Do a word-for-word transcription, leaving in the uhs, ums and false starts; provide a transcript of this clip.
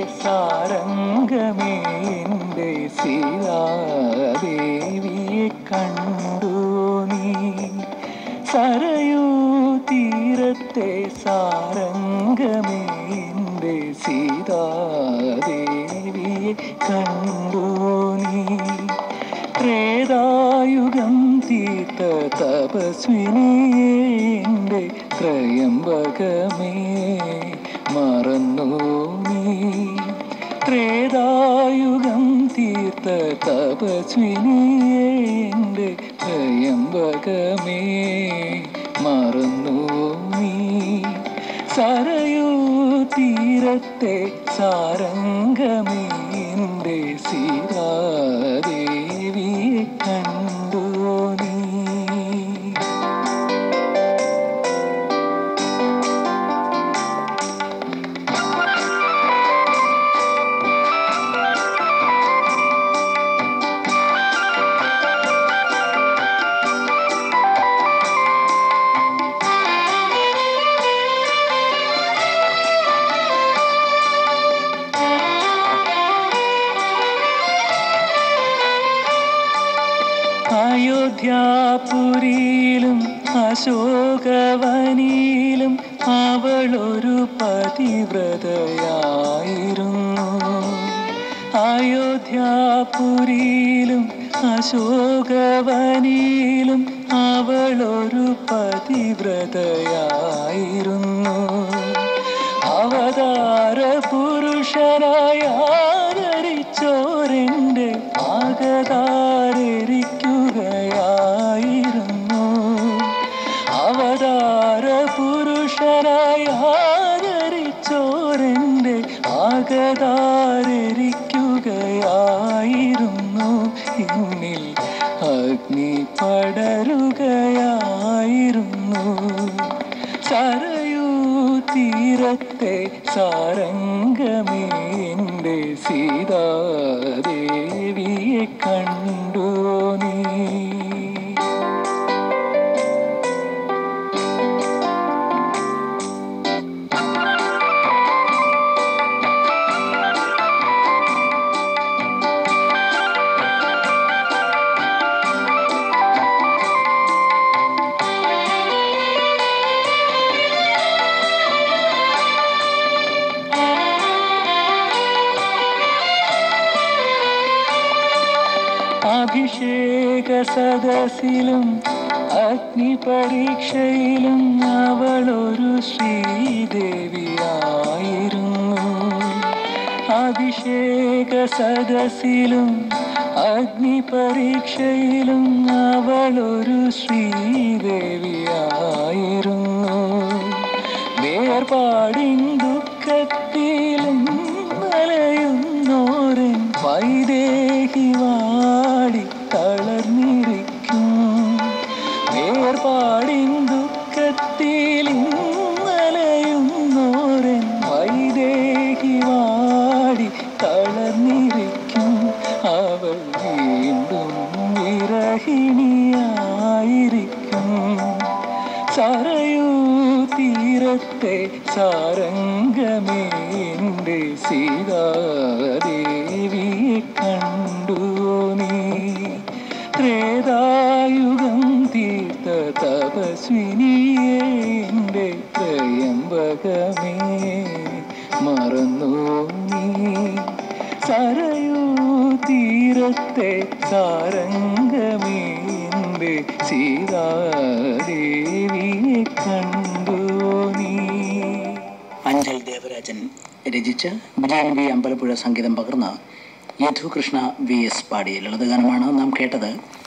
സാരംഗമേ എൻ്റെ സീതാദേവിയെ കണ്ടു നീ. സരയൂ തീരത്തെ സാരംഗമേ എൻ്റെ സീതാദേവിയെ കണ്ടു നീ. ത്രേതായുഗം തീർത്ത തപസ്വിനിയെ എൻ്റെ ത്രയംബകമേ മറന്നു നീ. ത്രേതായുഗം തീർത്ത തപസ്വിനിയെ എൻ്റെ ത്രയംബകമേ മറന്നു നീ. സരയൂ തീരത്തെ സാരംഗമേ എൻ്റെ സീതാദേവിയെ കണ്ടു നീ. അയോധ്യാപുരിയിലും അശോകവനിയിലും അവളൊരു പതിവ്രതയായിരുന്നു. അയോധ്യാപുരിയിലും അശോകവനിയിലും അവളൊരു പതിവ്രതയായിരുന്നു. അവതാര പുരുഷനായ ആദരിച്ചോരെൻ്റെ ആകതാരിക്കുകയായിരുന്നു. അവതാര പുരുഷനായ ആദരിച്ചോരെൻ്റെ ആകതാരിക്കുകയായിരുന്നു. എന്നിൽ അഗ്നി പടരുകയായിരുന്നു. സരയൂ തീരത്തെ സാരംഗമേ എൻ്റെ സീതാദേവിയെ കണ്ടു നീ. അഭിഷേക സദസ്സിലും അഗ്നിപരീക്ഷയിലും അവളൊരു ശ്രീദേവിയായിരുന്നു. അഭിഷേക സദസ്സിലും അഗ്നിപരീക്ഷയിലും അവളൊരു ശ്രീദേവിയായിരുന്നു. വേർപാടിൻ ദുഃഖത്തിലും മലയുന്നോരൻ വൈദേഹി വാടി തളർന്നിരിക്കും. വേർപാടിൻ ദുഃഖത്തിലും മലയുന്നോരൻ വൈദേഹി വാടി തളർന്നിരിക്കും. അവൾ വീണ്ടും വിരഹിണിയായിരിക്കും. സരയൂ തീരത്തെ സാരംഗമേ എൻ്റെ സീതാദേവിയെ കണ്ടു നീ. ത്രേതായുഗം തീർത്ത തപസ്വിനിയെ എൻ്റെ ത്രയംബകമേ മറന്നു നീ. സരയൂ തീരത്തെ സാരംഗമേ എൻ്റെ സീതാദേവിയെ കണ്ടു നീ. അഞ്ചൽ ദേവരാജൻ രചിച്ച വിജയൻ വി അമ്പലപ്പുഴ സംഗീതം പകർന്ന യദുകൃഷ്ണ വി എസ് പാടിയ ലളിതഗാനമാണ് നാം കേട്ടത്.